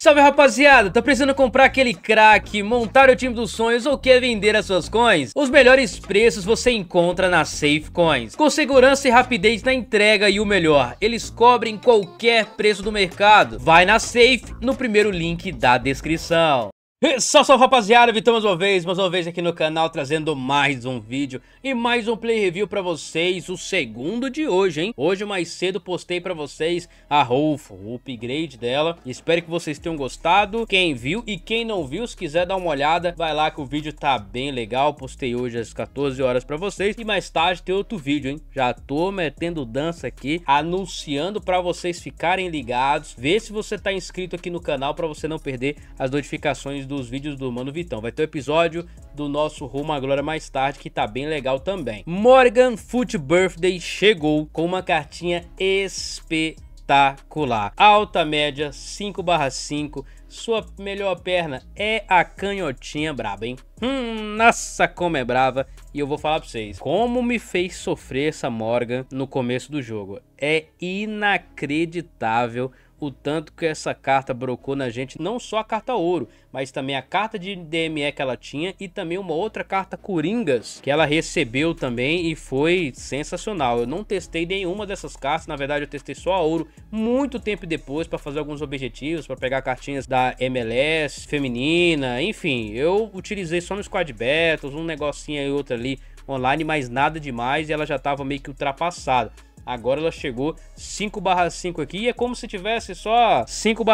Salve, rapaziada, tá precisando comprar aquele crack, montar o time dos sonhos ou quer vender as suas coins? Os melhores preços você encontra na Safe Coins, com segurança e rapidez na entrega, e o melhor, eles cobrem qualquer preço do mercado. Vai na Safe, no primeiro link da descrição. Salve, rapaziada, Vitão mais uma vez aqui no canal, trazendo mais um vídeo e mais um play review pra vocês, o segundo de hoje, hein? Hoje mais cedo postei pra vocês a Rolf, o upgrade dela. Espero que vocês tenham gostado. Quem viu e quem não viu, se quiser dar uma olhada, vai lá que o vídeo tá bem legal. Postei hoje às 14 horas pra vocês e mais tarde tem outro vídeo, hein? Já tô metendo dança aqui, anunciando pra vocês ficarem ligados. Vê se você tá inscrito aqui no canal pra você não perder as notificações dos vídeos do Mano Vitão. Vai ter o episódio do nosso Rumo à Glória mais tarde, que tá bem legal também. Morgan Foot Birthday chegou com uma cartinha espetacular. Alta média, 5/5. Sua melhor perna é a canhotinha braba, hein? Nossa, como é brava. E eu vou falar pra vocês, como me fez sofrer essa Morgan no começo do jogo. É inacreditável o tanto que essa carta brocou na gente, não só a carta ouro, mas também a carta de DME que ela tinha e também uma outra carta Coringas que ela recebeu também e foi sensacional. Eu não testei nenhuma dessas cartas, na verdade eu testei só a ouro muito tempo depois para fazer alguns objetivos, para pegar cartinhas da MLS feminina, enfim, eu utilizei só no Squad Battles, um negocinho aí outro ali online, mas nada demais, e ela já estava meio que ultrapassada. Agora ela chegou 5/5 aqui e é como se tivesse só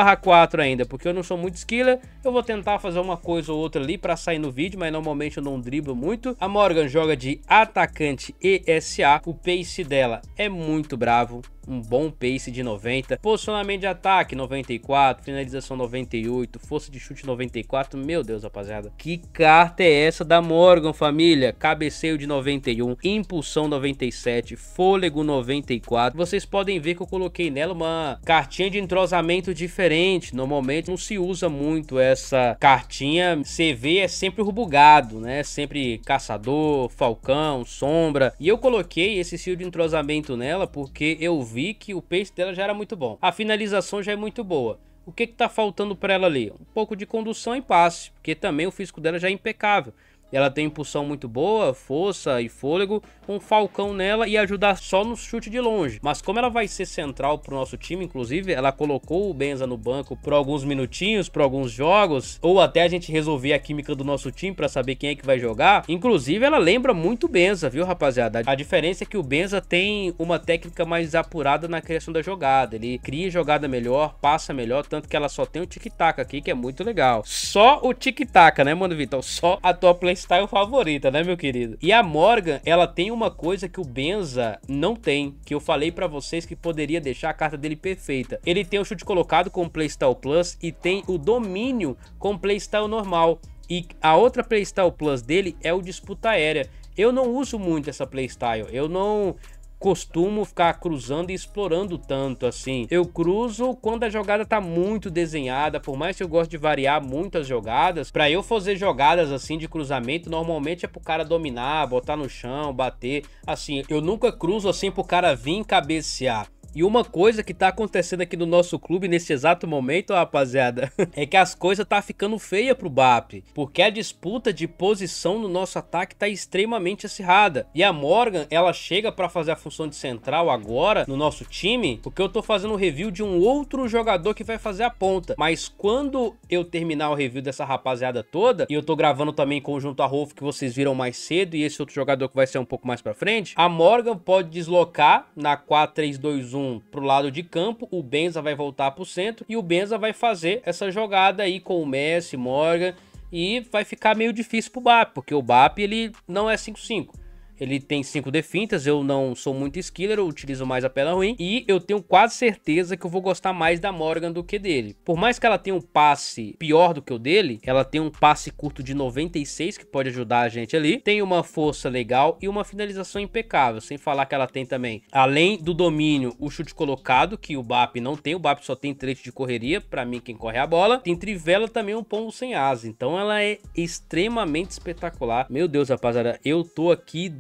5/4 ainda, porque eu não sou muito skiller. Eu vou tentar fazer uma coisa ou outra ali para sair no vídeo, mas normalmente eu não driblo muito. A Morgan joga de atacante ESA, o pace dela é muito bravo. Um bom pace de 90, posicionamento de ataque 94, finalização 98, força de chute 94, meu Deus, rapaziada. Que carta é essa da Morgan, família? Cabeceio de 91, impulsão 97, fôlego 94. Vocês podem ver que eu coloquei nela uma cartinha de entrosamento diferente. Normalmente não se usa muito essa cartinha, CV é sempre bugado, né? Sempre caçador, falcão, sombra. E eu coloquei esse estilo de entrosamento nela porque eu vi que o pace dela já era muito bom, a finalização já é muito boa. O que tá faltando para ela ali? Um pouco de condução e passe, porque também o físico dela já é impecável. Ela tem impulsão muito boa, força e fôlego, um falcão nela e ajudar só no chute de longe. Mas como ela vai ser central pro nosso time, inclusive, ela colocou o Benza no banco por alguns minutinhos, por alguns jogos, ou até a gente resolver a química do nosso time para saber quem é que vai jogar. Inclusive, ela lembra muito o Benza, viu, rapaziada? A diferença é que o Benza tem uma técnica mais apurada na criação da jogada. Ele cria jogada melhor, passa melhor, tanto que ela só tem o tic-tac aqui, que é muito legal. Só o tic-tac, né, mano, Vitor? Só a tua playstyle favorita, né, meu querido? E a Morgan, ela tem uma coisa que o Benza não tem, que eu falei pra vocês que poderia deixar a carta dele perfeita. Ele tem o chute colocado com Playstyle Plus e tem o domínio com Playstyle normal. E a outra Playstyle Plus dele é o disputa aérea. Eu não uso muito essa Playstyle, eu não costumo ficar cruzando e explorando tanto assim. Eu cruzo quando a jogada tá muito desenhada, por mais que eu goste de variar muito as jogadas. Para eu fazer jogadas assim de cruzamento, normalmente é pro cara dominar, botar no chão, bater. Assim, eu nunca cruzo assim pro cara vir cabecear. E uma coisa que tá acontecendo aqui no nosso clube nesse exato momento, rapaziada, é que as coisas tá ficando feia pro BAP, porque a disputa de posição no nosso ataque tá extremamente acirrada. E a Morgan, ela chega pra fazer a função de central agora no nosso time, porque eu tô fazendo um review de um outro jogador que vai fazer a ponta. Mas quando eu terminar o review dessa rapaziada toda, e eu tô gravando também em conjunto a Rolf, que vocês viram mais cedo, e esse outro jogador que vai ser um pouco mais pra frente, a Morgan pode deslocar na 4-3-2-1 pro lado de campo, o Benza vai voltar pro centro e o Benza vai fazer essa jogada aí com o Messi, Morgan, e vai ficar meio difícil pro BAP, porque o BAP ele não é 5-5. Ele tem 5 defintas, eu não sou muito skiller, eu utilizo mais a perna ruim. E eu tenho quase certeza que eu vou gostar mais da Morgan do que dele. Por mais que ela tenha um passe pior do que o dele, ela tem um passe curto de 96, que pode ajudar a gente ali. Tem uma força legal e uma finalização impecável. Sem falar que ela tem também, além do domínio, o chute colocado, que o BAP não tem. O BAP só tem trecho de correria, pra mim quem corre a bola. Tem trivela também, um pombo sem asa. Então ela é extremamente espetacular. Meu Deus, rapaziada, eu tô aqui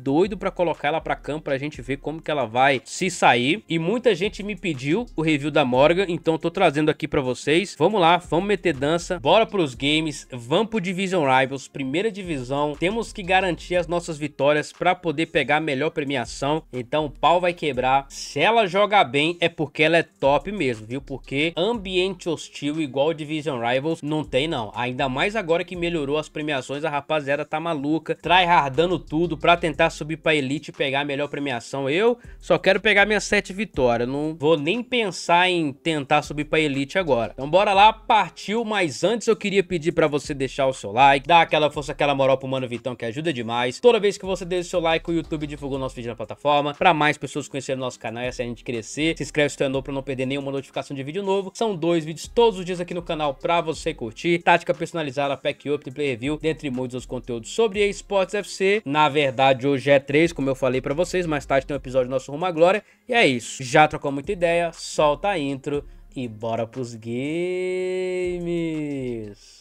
doido pra colocar ela pra campo pra gente ver como que ela vai se sair. E muita gente me pediu o review da Morgan, então eu tô trazendo aqui pra vocês. Vamos lá, vamos meter dança, bora pros games, vamos pro Division Rivals, primeira divisão. Temos que garantir as nossas vitórias pra poder pegar a melhor premiação, então o pau vai quebrar. Se ela jogar bem é porque ela é top mesmo, viu? Porque ambiente hostil igual Division Rivals não tem não, ainda mais agora que melhorou as premiações, a rapaziada tá maluca, tryhardando tudo pra tentar subir pra Elite e pegar a melhor premiação. Eu só quero pegar minhas 7 vitórias, não vou nem pensar em tentar subir pra Elite agora. Então bora lá, partiu, mas antes eu queria pedir pra você deixar o seu like, dar aquela força, aquela moral pro Mano Vitão que ajuda demais. Toda vez que você deixa o seu like, o YouTube divulga o nosso vídeo na plataforma, pra mais pessoas conhecerem o nosso canal e assim a gente crescer. Se inscreve se tu é novo pra não perder nenhuma notificação de vídeo novo. São 2 vídeos todos os dias aqui no canal pra você curtir. Tática personalizada, pack up, play review, dentre muitos outros conteúdos sobre eSports FC. Na verdade hoje é 3, como eu falei pra vocês, mais tarde tem um episódio do nosso Rumo à Glória. E é isso, já trocou muita ideia, solta a intro e bora pros games.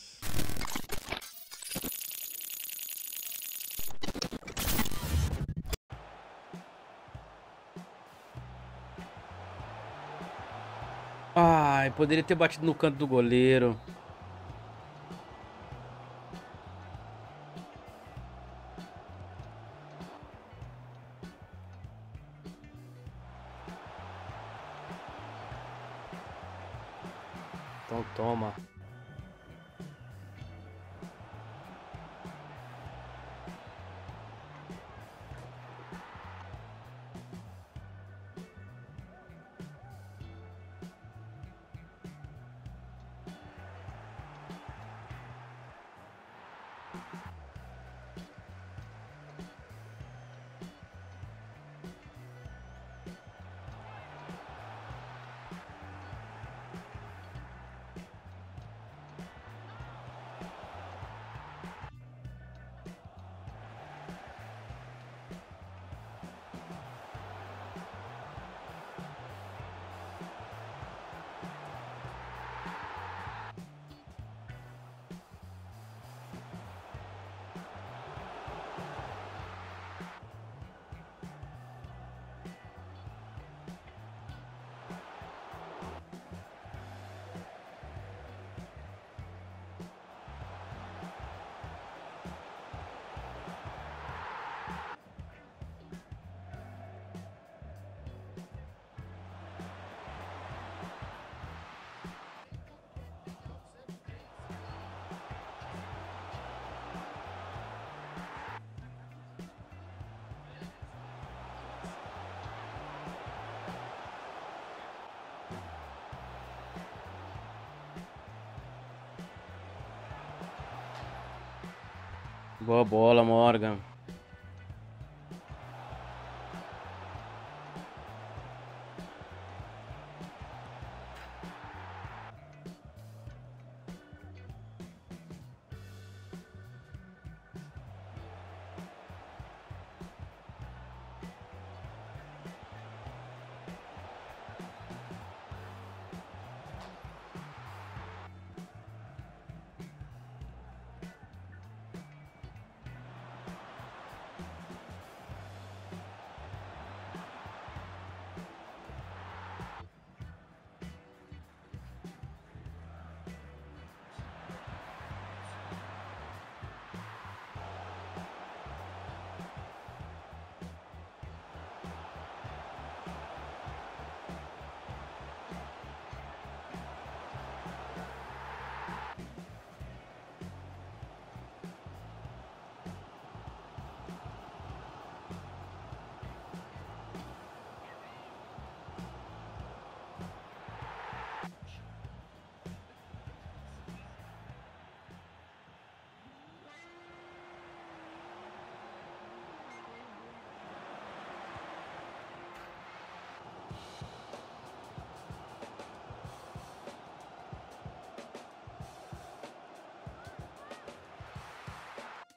Ai, poderia ter batido no canto do goleiro. Então toma. Boa bola, Morgan.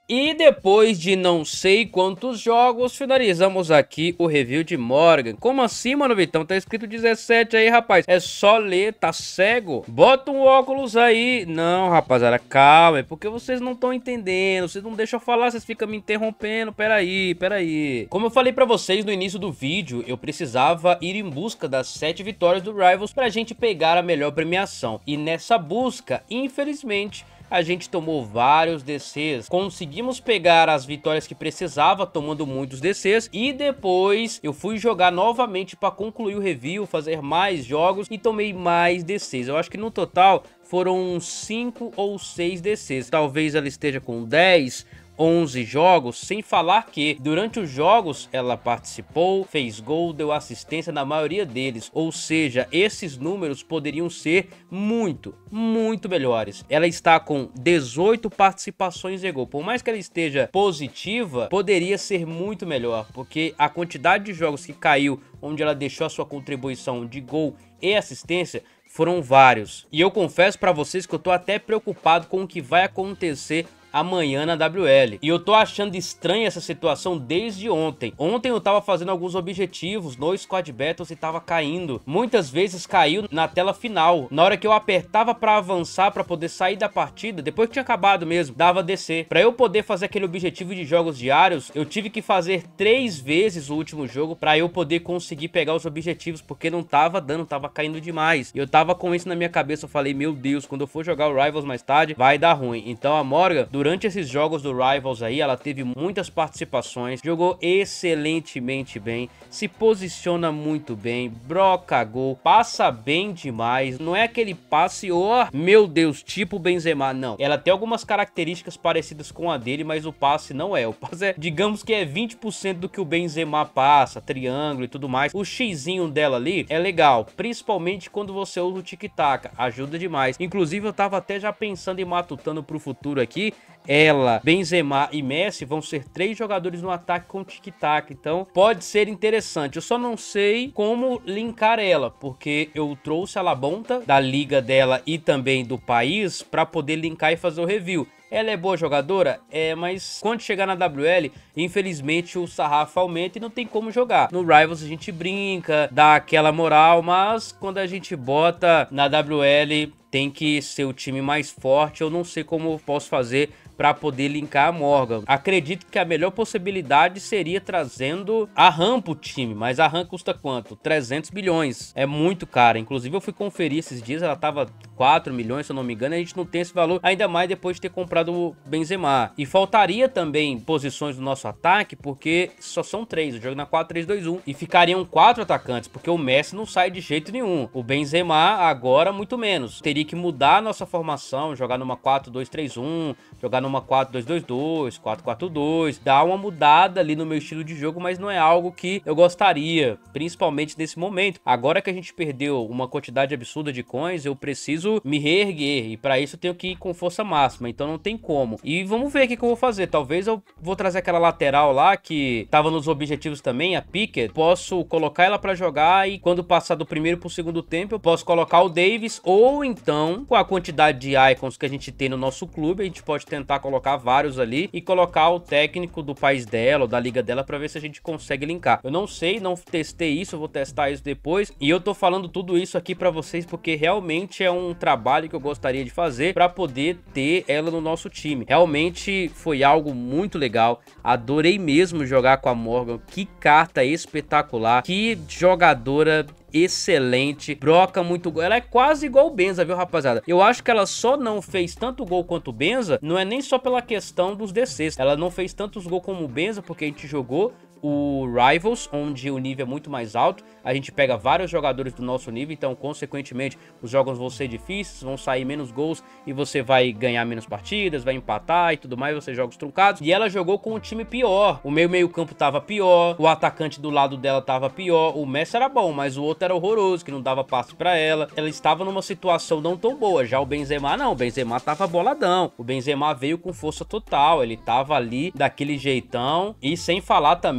E depois de não sei quantos jogos, finalizamos aqui o review de Morgan. Como assim, mano, Vitão? Tá escrito 17 aí, rapaz. É só ler, tá cego? Bota um óculos aí. Não, rapaziada, calma. É porque vocês não estão entendendo. Vocês não deixam eu falar, vocês ficam me interrompendo. Peraí. Como eu falei pra vocês no início do vídeo, eu precisava ir em busca das 7 vitórias do Rivals pra gente pegar a melhor premiação. E nessa busca, infelizmente, a gente tomou vários DCs, conseguimos pegar as vitórias que precisava, tomando muitos DCs, e depois eu fui jogar novamente para concluir o review, fazer mais jogos e tomei mais DCs. Eu acho que no total foram 5 ou 6 DCs, talvez ela esteja com 10, 11 jogos, sem falar que durante os jogos ela participou, fez gol, deu assistência na maioria deles, ou seja, esses números poderiam ser muito melhores. Ela está com 18 participações em gol, por mais que ela esteja positiva, poderia ser muito melhor, porque a quantidade de jogos que caiu, onde ela deixou a sua contribuição de gol e assistência, foram vários. E eu confesso pra vocês que eu tô até preocupado com o que vai acontecer amanhã na WL. E eu tô achando estranha essa situação desde ontem. Ontem eu tava fazendo alguns objetivos no Squad Battles e tava caindo. Muitas vezes caiu na tela final. Na hora que eu apertava pra avançar, pra poder sair da partida, depois que tinha acabado mesmo, dava DC. Pra eu poder fazer aquele objetivo de jogos diários, eu tive que fazer 3 vezes o último jogo pra eu poder conseguir pegar os objetivos, porque não tava dando, tava caindo demais. E eu tava com isso na minha cabeça, eu falei, meu Deus, quando eu for jogar o Rivals mais tarde, vai dar ruim. Então a Morgan, durante esses jogos do Rivals aí, ela teve muitas participações, jogou excelentemente bem, se posiciona muito bem, broca gol, passa bem demais, não é aquele passe, oh, meu Deus, tipo Benzema, não. Ela tem algumas características parecidas com a dele, mas o passe não é. O passe é, digamos que é 20% do que o Benzema passa, triângulo e tudo mais. O xizinho dela ali é legal, principalmente quando você usa o tic-tac, ajuda demais. Inclusive eu tava até já pensando e matutando pro futuro aqui, ela, Benzema e Messi vão ser 3 jogadores no ataque com tic-tac, então pode ser interessante. Eu só não sei como linkar ela, porque eu trouxe a Labonta da liga dela e também do país para poder linkar e fazer o review. Ela é boa jogadora? É, mas quando chegar na WL, infelizmente o sarrafo aumenta e não tem como jogar. No Rivals a gente brinca, dá aquela moral, mas quando a gente bota na WL tem que ser o time mais forte. Eu não sei como eu posso fazer para poder linkar a Morgan. Acredito que a melhor possibilidade seria trazendo a RAM pro time, mas a RAM custa quanto? 300 milhões. É muito cara. Inclusive eu fui conferir esses dias, ela tava 4 milhões, se eu não me engano, a gente não tem esse valor, ainda mais depois de ter comprado o Benzema. E faltaria também posições do nosso ataque, porque só são 3, o jogo na 4-3-2-1, e ficariam 4 atacantes, porque o Messi não sai de jeito nenhum. O Benzema agora muito menos. Teria que mudar a nossa formação, jogar numa 4-2-3-1, jogar numa 4-2-2-2, 4-4-2, dar uma mudada ali no meu estilo de jogo, mas não é algo que eu gostaria, principalmente nesse momento. Agora que a gente perdeu uma quantidade absurda de coins, eu preciso me reerguer, e para isso eu tenho que ir com força máxima, então não tem como. E vamos ver o que eu vou fazer. Talvez eu vou trazer aquela lateral lá que tava nos objetivos também, a Pickett, posso colocar ela para jogar, e quando passar do primeiro pro segundo tempo eu posso colocar o Davis, ou então com a quantidade de icons que a gente tem no nosso clube, a gente pode tentar colocar vários ali e colocar o técnico do país dela ou da liga dela para ver se a gente consegue linkar. Eu não sei, não testei isso, eu vou testar isso depois, e eu tô falando tudo isso aqui para vocês porque realmente é um trabalho que eu gostaria de fazer para poder ter ela no nosso time. Realmente foi algo muito legal, adorei mesmo jogar com a Morgan, que carta espetacular, que jogadora excelente, broca muito gol, ela é quase igual o Benza, viu, rapaziada? Eu acho que ela só não fez tanto gol quanto o Benza, não é nem só pela questão dos DCs, ela não fez tantos gols como o Benza, porque a gente jogou o Rivals, onde o nível é muito mais alto, a gente pega vários jogadores do nosso nível, então consequentemente os jogos vão ser difíceis, vão sair menos gols e você vai ganhar menos partidas, vai empatar e tudo mais, você jogos truncados. E ela jogou com um time pior, o meio campo tava pior, o atacante do lado dela tava pior, o Messi era bom, mas o outro era horroroso, que não dava passe pra ela. Ela estava numa situação não tão boa. Já o Benzema não, o Benzema tava boladão, o Benzema veio com força total, ele tava ali daquele jeitão, e sem falar também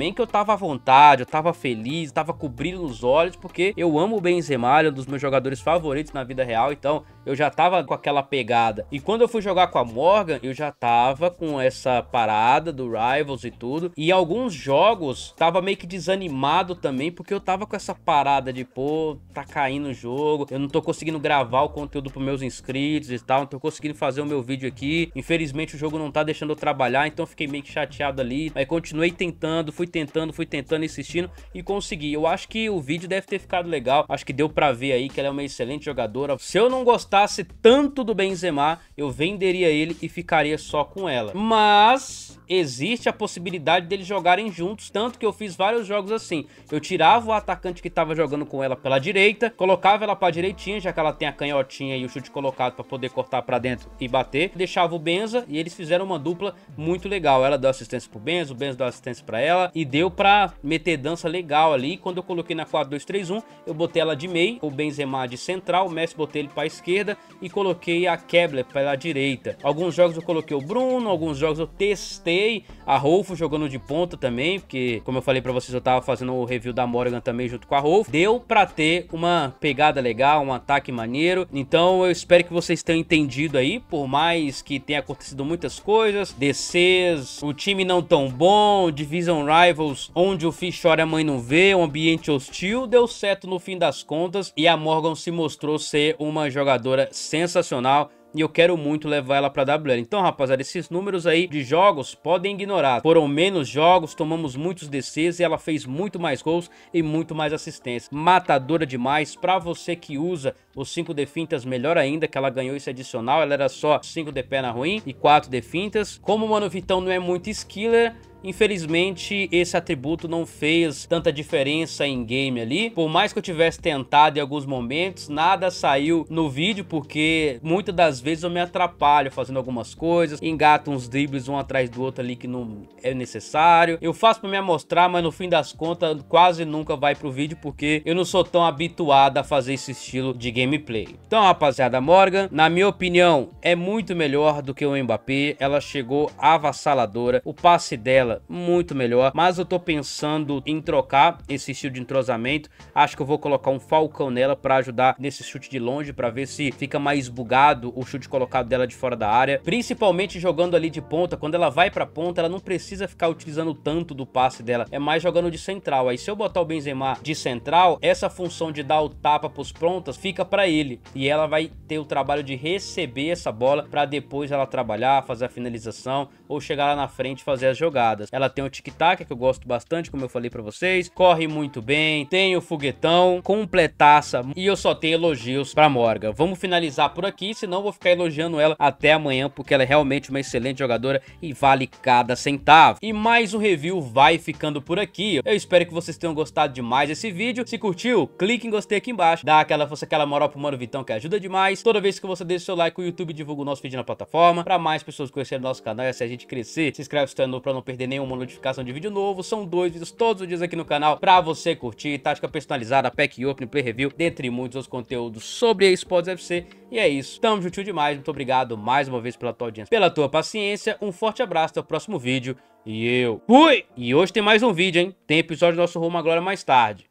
nem que eu tava à vontade, eu tava feliz, tava com brilho nos olhos, porque eu amo o Benzema, ele é um dos meus jogadores favoritos na vida real, então eu já tava com aquela pegada. E quando eu fui jogar com a Morgan, eu já tava com essa parada do Rivals e tudo. E alguns jogos tava meio que desanimado também, porque eu tava com essa parada de, pô, tá caindo o jogo, eu não tô conseguindo gravar o conteúdo pros meus inscritos e tal, não tô conseguindo fazer o meu vídeo aqui. Infelizmente o jogo não tá deixando eu trabalhar, então eu fiquei meio que chateado ali. Aí continuei tentando, fui tentando, insistindo e consegui. Eu acho que o vídeo deve ter ficado legal, acho que deu pra ver aí que ela é uma excelente jogadora. Se eu não gostasse tanto do Benzema, eu venderia ele e ficaria só com ela. Mas existe a possibilidade deles jogarem juntos, tanto que eu fiz vários jogos assim. Eu tirava o atacante que tava jogando com ela pela direita, colocava ela pra direitinha, já que ela tem a canhotinha e o chute colocado pra poder cortar pra dentro e bater. Deixava o Benza e eles fizeram uma dupla muito legal. Ela deu assistência pro Benza, o Benza deu assistência pra ela e deu pra meter dança legal ali. Quando eu coloquei na 4-2-3-1, eu botei ela de meio, o Benzema de central, o Messi botei ele pra esquerda e coloquei a Kebler pela direita. Alguns jogos eu coloquei o Bruno, alguns jogos eu testei a Rolfo jogando de ponta também, porque como eu falei pra vocês, eu tava fazendo o review da Morgan também junto com a Rolfo. Deu pra ter uma pegada legal, um ataque maneiro. Então eu espero que vocês tenham entendido aí, por mais que tenha acontecido muitas coisas, DCs, o time não tão bom, Division Rivals, onde o filho chora e a mãe não vê, um ambiente hostil, deu certo no fim das contas e a Morgan se mostrou ser uma jogadora sensacional. E eu quero muito levar ela pra WL. Então, rapaziada, esses números aí de jogos podem ignorar. Foram menos jogos, tomamos muitos DCs e ela fez muito mais gols e muito mais assistência. Matadora demais. Pra você que usa os 5 de fintas, melhor ainda, que ela ganhou esse adicional. Ela era só 5 de perna ruim e 4 de fintas. Como o Mano Vitão não é muito skiller, infelizmente esse atributo não fez tanta diferença em game ali. Por mais que eu tivesse tentado em alguns momentos, nada saiu no vídeo, porque muitas das vezes eu me atrapalho fazendo algumas coisas, engato uns dribles um atrás do outro ali que não é necessário. Eu faço pra me amostrar, mas no fim das contas quase nunca vai pro vídeo, porque eu não sou tão habituado a fazer esse estilo de gameplay. Então, rapaziada, a Morgan, na minha opinião, é muito melhor do que o Mbappé. Ela chegou avassaladora, o passe dela muito melhor, mas eu tô pensando em trocar esse estilo de entrosamento. Acho que eu vou colocar um Falcão nela para ajudar nesse chute de longe, para ver se fica mais bugado o chute colocado dela de fora da área, principalmente jogando ali de ponta. Quando ela vai pra ponta, ela não precisa ficar utilizando tanto do passe dela, é mais jogando de central. Aí se eu botar o Benzema de central, essa função de dar o tapa pros pontas fica para ele, e ela vai ter o trabalho de receber essa bola para depois ela trabalhar, fazer a finalização ou chegar lá na frente e fazer as jogadas. Ela tem o tic-tac, que eu gosto bastante, como eu falei pra vocês, corre muito bem, tem o foguetão, completaça, e eu só tenho elogios pra Morgan. Vamos finalizar por aqui, senão eu vou ficar elogiando ela até amanhã, porque ela é realmente uma excelente jogadora e vale cada centavo. E mais um review vai ficando por aqui. Eu espero que vocês tenham gostado demais desse vídeo. Se curtiu, clique em gostei aqui embaixo, dá aquela força, aquela moral pro Mano Vitão, que ajuda demais. Toda vez que você deixa o seu like, o YouTube divulga o nosso vídeo na plataforma, pra mais pessoas conhecerem o nosso canal e assim a gente crescer. Se inscreve se tá novo pra não perder nenhuma notificação de vídeo novo. São 2 vídeos todos os dias aqui no canal pra você curtir, tática personalizada, pack open, play review, dentre muitos outros conteúdos sobre eSports FC. E é isso, tamo juntinho demais, muito obrigado mais uma vez pela tua audiência, pela tua paciência, um forte abraço, até o próximo vídeo e eu fui! E hoje tem mais um vídeo, hein? Tem episódio do nosso Rumo à Glória mais tarde.